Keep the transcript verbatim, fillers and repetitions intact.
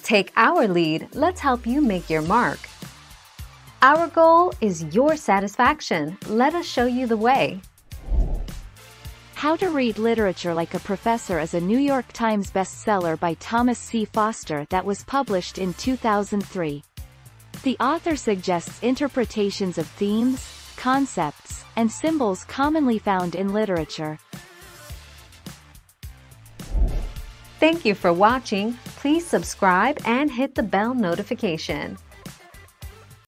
Take our lead, let's help you make your mark. Our goal is your satisfaction. Let us show you the way. How to Read Literature Like a Professor is a New York Times bestseller by Thomas C. Foster that was published in two thousand three. The author suggests interpretations of themes, concepts, and symbols commonly found in literature. Thank you for watching. Please subscribe and hit the bell notification.